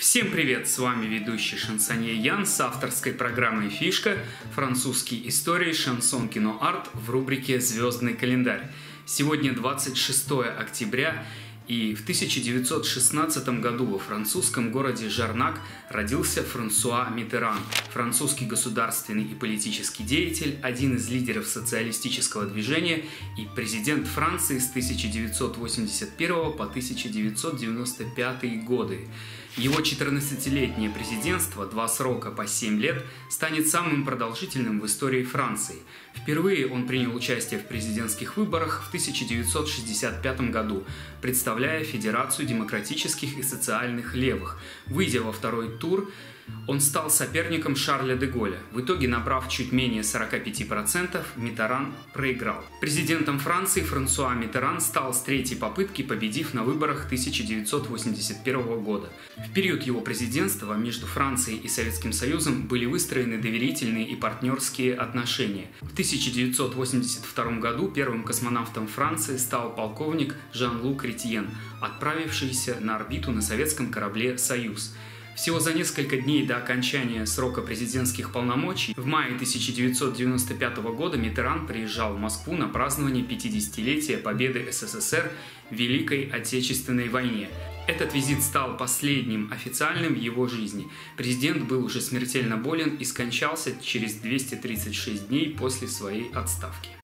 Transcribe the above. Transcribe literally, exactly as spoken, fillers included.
Всем привет! С вами ведущий шансонье Ян с авторской программой «Фишка. Французские истории, шансон, кино, арт» в рубрике «Звездный календарь». Сегодня двадцать шестое октября, и в тысяча девятьсот шестнадцатом году во французском городе Жарнак родился Франсуа Миттеран, французский государственный и политический деятель, один из лидеров социалистического движения и президент Франции с тысяча девятьсот восемьдесят первого по тысяча девятьсот девяносто пятый годы. Его четырнадцатилетнее президентство, два срока по семь лет, станет самым продолжительным в истории Франции. Впервые он принял участие в президентских выборах в тысяча девятьсот шестьдесят пятом году, представляя Федерацию демократических и социальных левых. Выйдя во второй тур, он стал соперником Шарля де Голля. В итоге, набрав чуть менее сорока пяти процентов, Миттеран проиграл. Президентом Франции Франсуа Миттеран стал с третьей попытки, победив на выборах тысяча девятьсот восемьдесят первого года. В период его президентства между Францией и Советским Союзом были выстроены доверительные и партнерские отношения. В тысяча девятьсот восемьдесят втором году первым космонавтом Франции стал полковник Жан-Люк Ретьен, отправившийся на орбиту на советском корабле «Союз». Всего за несколько дней до окончания срока президентских полномочий в мае тысяча девятьсот девяносто пятого года Миттеран приезжал в Москву на празднование пятидесятилетия победы СССР в Великой Отечественной войне. Этот визит стал последним официальным в его жизни. Президент был уже смертельно болен и скончался через двести тридцать шесть дней после своей отставки.